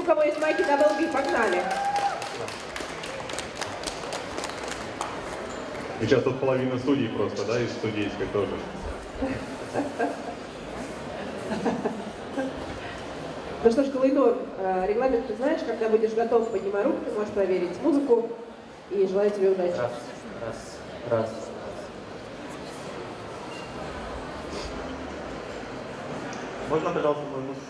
у кого есть майки Double B, погнали. Сейчас тут половина судей просто, да, из судейской тоже. Ну что ж, Калайдор, регламент ты знаешь, когда будешь готов, поднимай руку, ты можешь проверить музыку, и желаю тебе удачи. Раз. Можно, пожалуйста, мою музыку?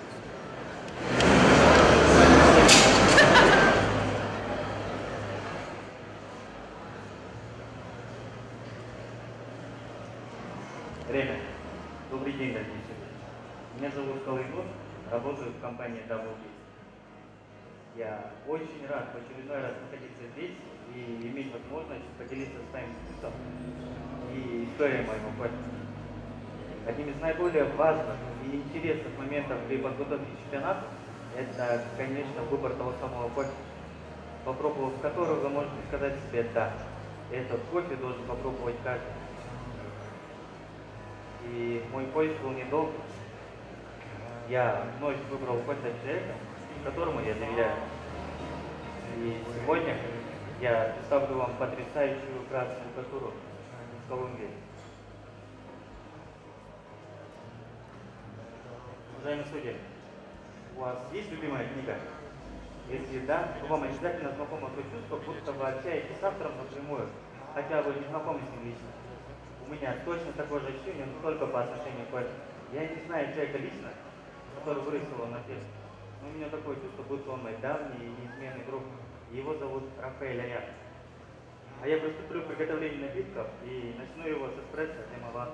Время. Добрый день, дорогие слушатели. Меня зовут Калайдор, работаю в компании Double B. Я очень рад в очередной раз находиться здесь и иметь возможность поделиться с вами вкусом и историей моего кофе. Одним из наиболее важных и интересных моментов при подготовке к чемпионату это, конечно, выбор того самого кофе, попробовав которого вы можете сказать себе «да». Этот кофе должен попробовать каждый. И мой поиск был недолг. Я вновь выбрал кофе от человека, которому я доверяю. И сегодня я представлю вам потрясающую красную культуру из Колумбии. Уважаемые судьи, у вас есть любимая книга? Если да, то вам обязательно знакомо то чувство, будто вы общаетесь с автором напрямую, хотя вы не знакомы с ним лично. У меня точно такое же ощущение, но только по отношению к кофе. Я не знаю человека лично, который вырастил его на ферме, но у меня такое чувство, будто он мой давний и неизменный друг. Его зовут Рафаэль Аяр. А я приступлю к приготовлению напитков и начну его с эспрессо Лимавата.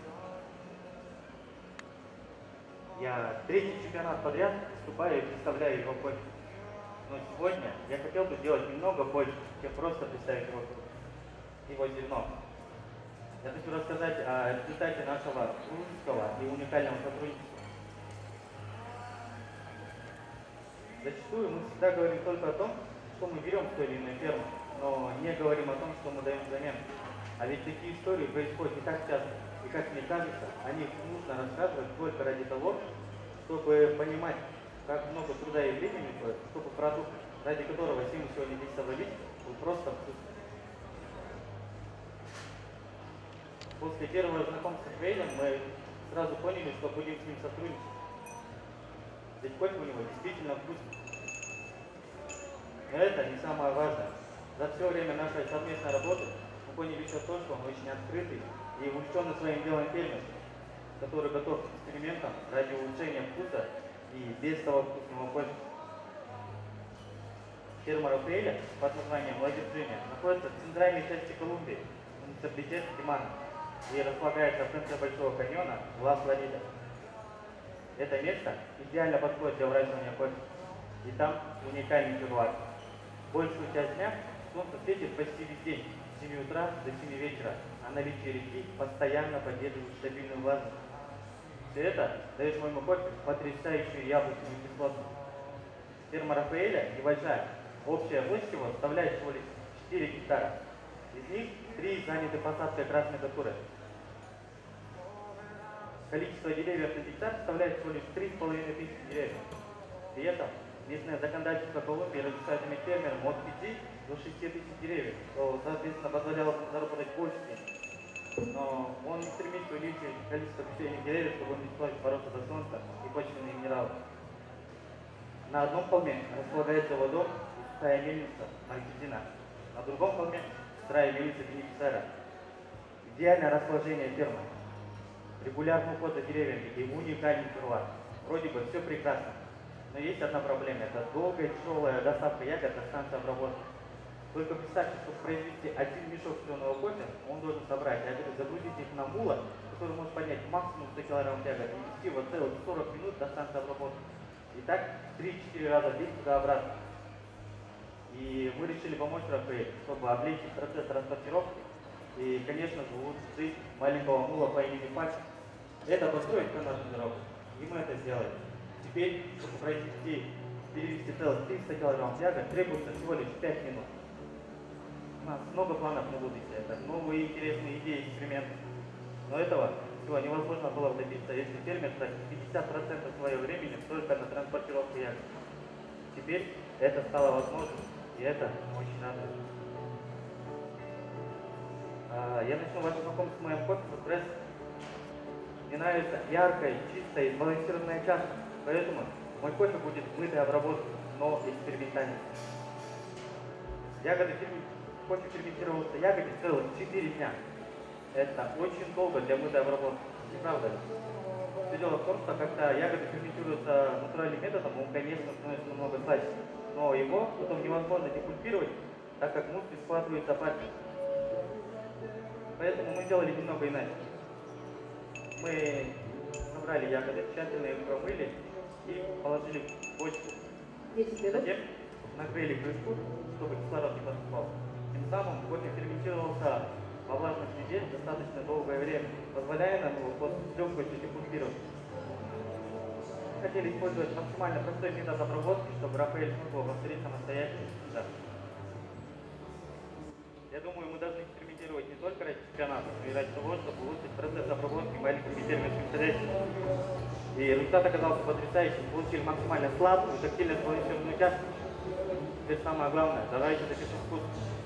Я третий чемпионат подряд выступаю и представляю его кофе. Но сегодня я хотел бы сделать немного больше, чем просто представить его зерно. Я хочу рассказать о результате нашего дружеского и уникального сотрудничества. Зачастую мы всегда говорим только о том, что мы берем с той или иной фермы, но не говорим о том, что мы даем взамен. А ведь такие истории происходят не так часто. И как мне кажется, о них нужно рассказывать только ради того, чтобы понимать, как много труда и времени уходит, чтобы продукт, ради которого все мы сегодня здесь собрались, был просто вкусный. После первого знакомства с Фейлем мы сразу поняли, что будем с ним сотрудничать. Ведь кофе у него действительно вкусный. Но это не самое важное. За все время нашей совместной работы мы поняли еще то, что он очень открытый и увлеченный своим делом фермер, который готов к экспериментам ради улучшения вкуса и без того вкусного кофе. Ферма Рафаэля под названием La Virginia находится в центральной части Колумбии, в муниципалитете Тимана, и располагается в конце Большого каньона Ла-Флорида. Это место идеально подходит для выращивания кофе, и там уникальный терруар. Большую часть дня солнце светит почти весь день, с 7 утра до 7 вечера, а наличие реки постоянно поддерживает стабильную влажность. Все это дает моему кофе потрясающую яблочную кислоту. Ферма Рафаэля небольшая, общая площадь его составляет всего лишь 4 гектара. Из них 3 заняты посадкой красной культуры. Количество деревьев на гектар составляет всего лишь 3500 деревьев. При этом местное законодательство Колумбии разрешает иметь фермерам от 5 до 6 тысяч деревьев, что, соответственно, позволяло заработать больше денег. Но он не стремится увеличить количество пчелиных деревьев, чтобы не пришлось бороться за солнце и почвенные минералы. На одном холме располагается его дом и сухая мельница Маркетина. На другом холме сырая мельница Бенефисара. Идеальное расположение фермы. Регулярный уход за деревьями и уникальный терруар. Вроде бы все прекрасно. Но есть одна проблема. Это долгая и тяжелая доставка ягод до станции обработки. Только представьте, чтобы произвести один мешок зеленого кофе, он должен собрать ягоды, загрузить их на мула, который может поднять максимум 100 кг ягод, и вести его целых 40 минут до станции обработки. И так 3-4 раза в день туда-обратно. И мы решили помочь Рафаэлю, чтобы облегчить процесс транспортировки и, конечно же, улучшить жизнь маленького мула по имени Пач. Это построить на нашу дорогу. И мы это сделали. Теперь, чтобы перевести целых 300 кг ягод, требуется всего лишь 5 минут. У нас много планов на будущее. Это новые интересные идеи, эксперименты. Но этого всего невозможно было бы добиться, если фермер тратит 50% своего времени только на транспортировку ягод. Теперь это стало возможным, и это очень радует. Я начну ваше знакомство с моим кофе «Эспрессо». Мне нравится яркая, чистая и сбалансированная чашка, поэтому мой кофе будет мытой обработкой, но экспериментальной. Кофе ферментировался ягоды целых 4 дня. Это очень долго для мытой обработки, не правда ли? Все дело в том, что когда ягоды ферментируются натуральным методом, он, конечно, становится намного слаще, но его потом невозможно депульпировать, так как мусс схватывается пальцем. Поэтому мы сделали немного иначе. Мы собрали ягоды, тщательно их промыли и положили в бочку. Затем нагрели крышку, чтобы кислород не поступал. Тем самым кофе ферментировался во влажной среде достаточно долгое время, позволяя нам его с легкостью депульпировать. Хотели использовать максимально простой метод обработки, чтобы Рафаэль смог его повторить самостоятельно. Да. Я думаю, мы должны экспериментировать не только ради чемпионата, но и ради того, чтобы улучшить процесс обработки маленькими фермерскими хозяйствами. И результат оказался потрясающим. Получили максимально сладкую, тактильно сбалансированную чашку. Теперь самое главное, давайте запишем вкус.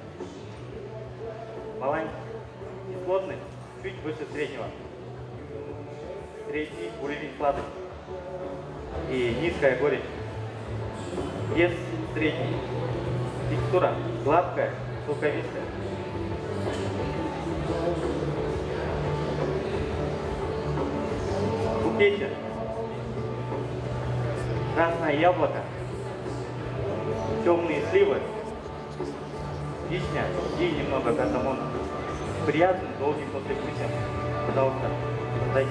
Баланс, кислотность чуть выше среднего. Средний уровень сладости. И низкая горечь. Вес средний. Текстура гладкая, шелковистая. В букете красное яблоко, темные сливы, вишня и немного кардамона. Приятный, долгий послевкусие. Пожалуйста, дайте.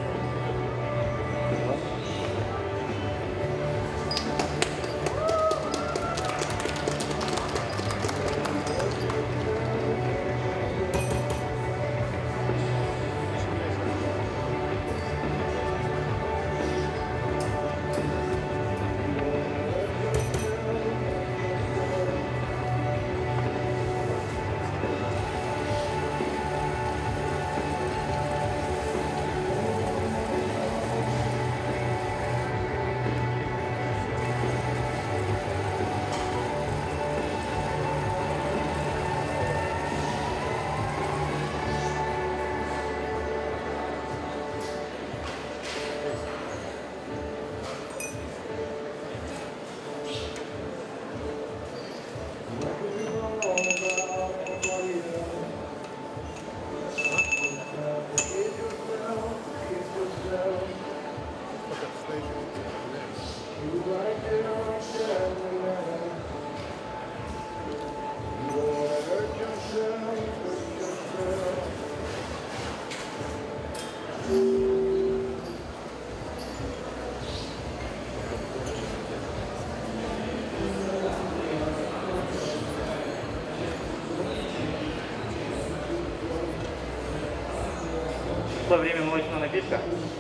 Во время молочного напитка.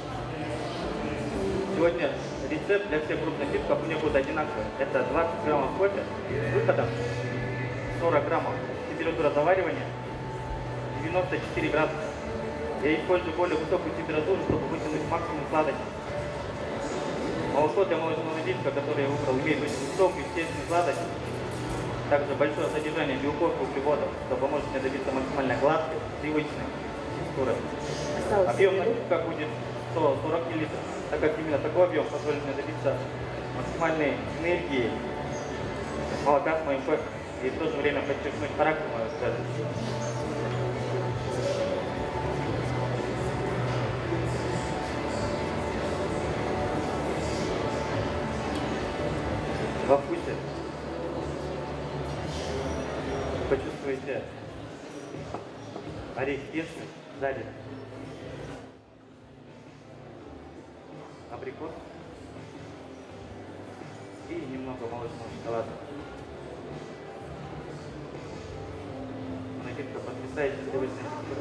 Сегодня рецепт для всех групп напитков у меня будет одинаковый. Это 20 граммов кофе с выходом, 40 граммов температура заваривания, 94 градуса. Я использую более высокую температуру, чтобы вытянуть максимум сладости. Молоко для молочного напитка, которое я выбрал, имеет очень высокую естественную сладость, также большое содержание белков и углеводов, что поможет мне добиться максимально гладкой, привычной текстуры. Объем напитка будет 140 мл, так как именно такой объем позволит мне добиться максимальной энергии молока с моим кофе и в то же время подчеркнуть характер моего сказа. Во вкусе почувствуете орех кешью сзади, абрикос и немного молочного шоколада. Напитка потрясающая сливочная текстура.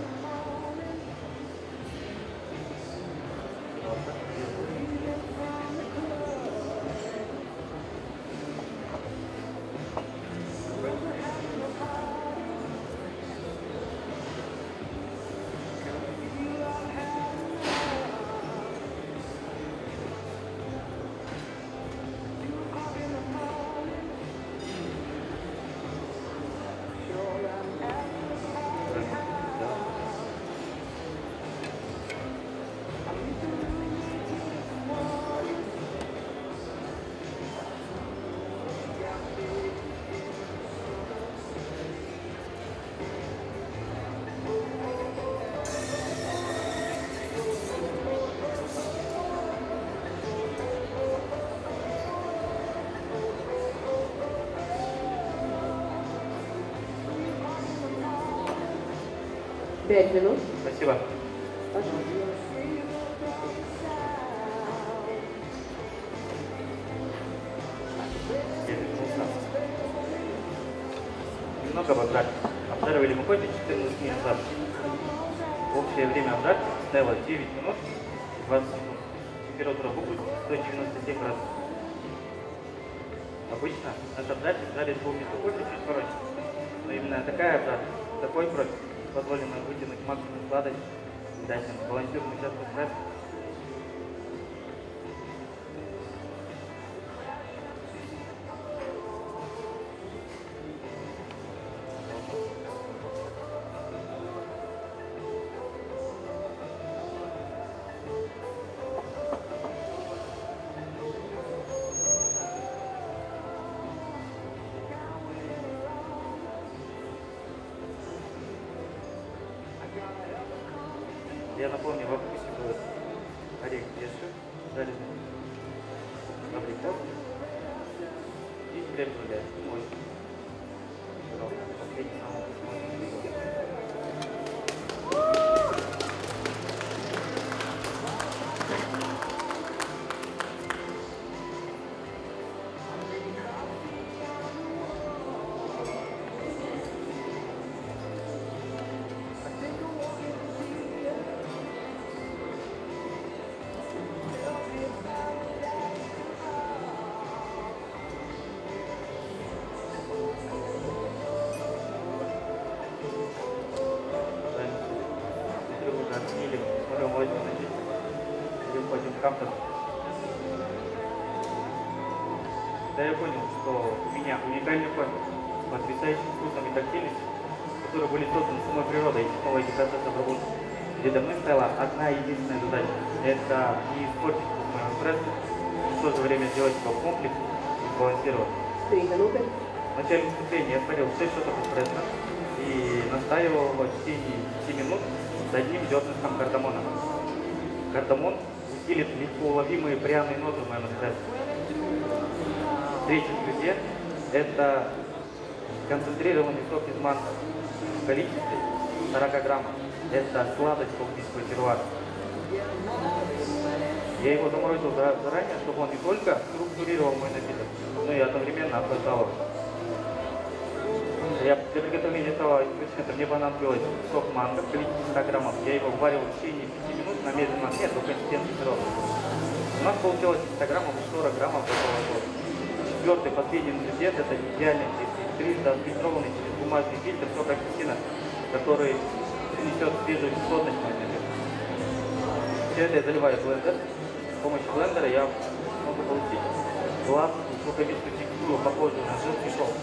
5 минут. Спасибо. Пожалуйста. Немного обжарки. Обжаривали мы кофе 14 минут назад. Общее время обжарки составило 9 минут и 20 секунд. Температура выпуска 197 градусов. Обычно наш обжарки жарит полмесяца кофе чуть короче. Но именно такая обжарка, такой профиль позволено вытянуть максимум сладости и дать нам балансированный часть эспрессо. Я напомню, во вкусе будет орех кешью, жареный абрикос и крем-брюле. Очень. Пожалуйста, последний самый вкусный. Да, я понял, что у меня уникальный кофе с потрясающим вкусом и тактильностью, которые были созданы самой природой и технологией процесса обработки. Передо мной стояла одна единственная задача – это не испортить вкус моего эспрессо, и в то же время сделать его комплекс и сбалансирован. 3 минуты. В начале выступления я сварил 6 шотов эспрессо и настаивал его в течение 5 минут с одним зернышком кардамона. Кардамон усилит легко уловимые пряные ноты в моем эспрессо. Третий ингредиент – это концентрированный сок из манго в количестве 40 граммов. Это сладость балтийского терруара. Я его заморозил заранее, чтобы он не только структурировал мой напиток, но и одновременно охлаждал его. Для приготовления этого ингредиента мне понадобилось сок манго в количестве 100 граммов. Я его варил в течение 5 минут на медленном огне до консистенции сиропа. У нас получилось 100 граммов и 40 граммов готового сока. Четвертый, последний ингредиент – это идеальный 300-фильтрованный через бумажный фильтр сок апельсина, который принесет свежую кислотность в напиток. Все это я заливаю в блендер. С помощью блендера я могу получить гладкую, шелковистую текстуру, похожую на жидкий шелк.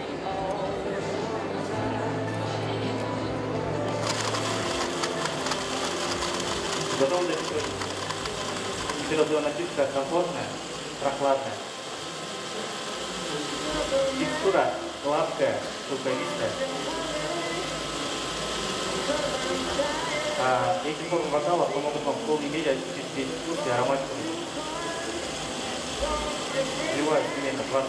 Готово для пищи. Температура напитка комфортная, прохладная. Текстура гладкая, шелковистая. Эти формы бокалов помогут вам в полной мере ощутить весь вкус и аромат. Сливаю семейно план.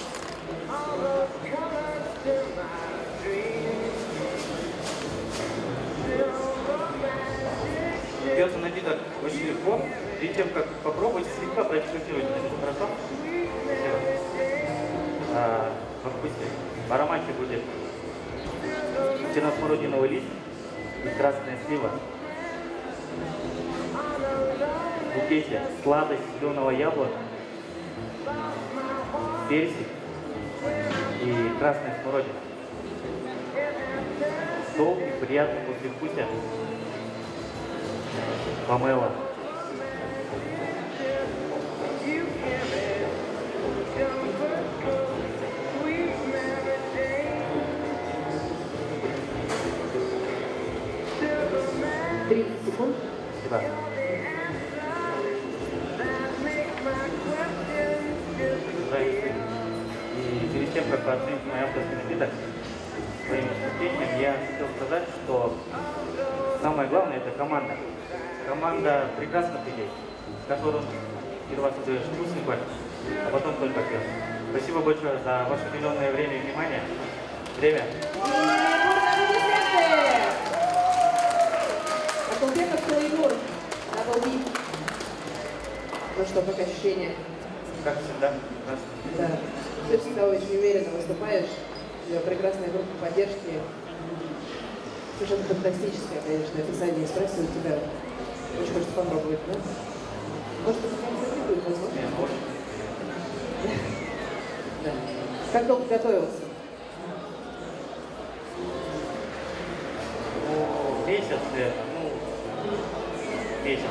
Пьется напиток очень легко. Перед тем, как попробовать, слегка продегустируйте. Хорошо? Спасибо. Во вкусе. В аромате будет черносмородиновый лист и красная слива. В букете сладость зеленого яблока, персик и красная смородина. Долгий, приятный послевкусие. Помело. Секунд. Спасибо. И перед тем, как оценить мой авторский напиток своим выступлением, я хотел сказать, что самое главное – это команда. Команда прекрасных людей, с которым сперва создаешь вкусный кофе, а потом только пьешь. Спасибо большое за ваше уделенное время и внимание. Время. Ну что, как ощущения? Как всегда. Да. Ты всегда очень уверенно выступаешь. У тебя прекрасная группа поддержки. Совершенно фантастическое, конечно, описание эспрессо у тебя. Очень хочется попробовать, да? Может, это как-то будет возможно? Да. Как долго готовился? Ну, месяц, наверное. Месяц.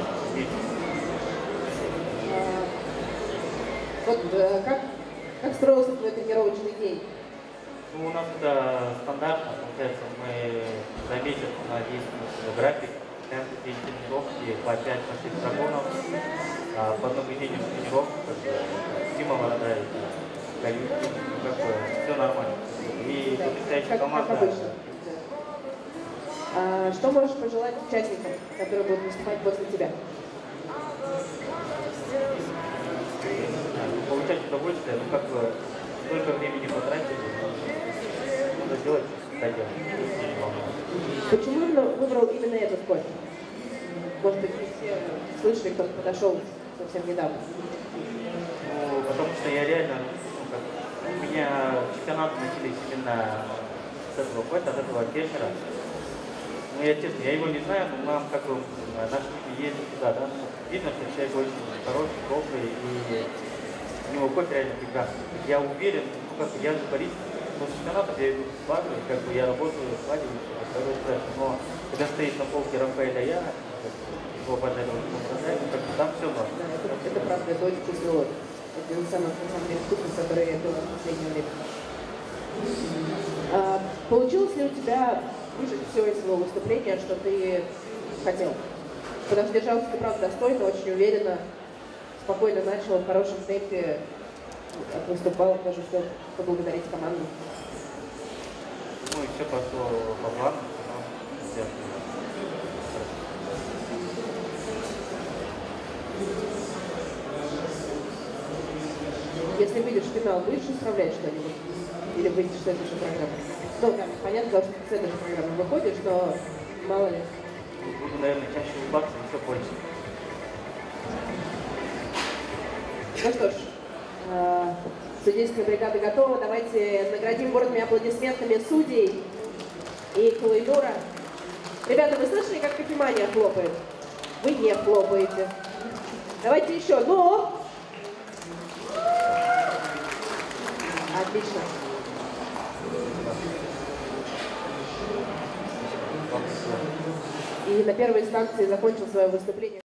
Вот как строился твой тренировочный день? Ну, у нас это стандартно, получается, мы за месяц задействуем график, каждый день тренировки по 5-6 прогонов, по одному дню тренировок, стимула набрать, все нормально. И потрясающая команда. Как обычно. Да. Что можешь пожелать участникам, которые будут выступать после тебя? Получать удовольствие, столько времени потратили, надо делать, всегда делать. Почему выбрал именно этот кофе? Может быть, не все слышали, кто подошел совсем недавно. Ну, потому что я реально, у меня чемпионаты начались именно с этого кофе, от этого кешера. Ну, я честно, я его не знаю, но нам наши люди ездят туда, да, видно, что человек очень хороший, добрый, и у него кофе реально прекрасный. Я уверен, я же бариста, но с чемпионатом я иду в бару, и я работаю, свадьбу, но когда стоит на полке Рафаэля я, его обожаю, там все норм. Да, это правда, это очень тяжело. Это один из самых, на самом деле, вкусных, которые я пила в последнее время. Получилось ли у тебя выжить все из своего выступления, что ты хотел? Потому что держался ты, правда, достойно, очень уверенно, спокойно начал, в хорошем темпе выступал, даже успел поблагодарить команду. Ну и все пошло по плану, но Если выйдешь в финал, будешь исправлять что-нибудь? Или выйдешь с этой же программы? Ну, там, понятно, что ты с этой же программы выходишь, но мало ли. буду, наверное, чаще улыбаться и все больше. Ну что ж, судейская бригада готова. Давайте наградим бурными аплодисментами судей и Кулайнура. Ребята, вы слышали, как кофемания хлопает? Вы не хлопаете. Давайте еще. Ну! Отлично. И на первой станции закончил свое выступление.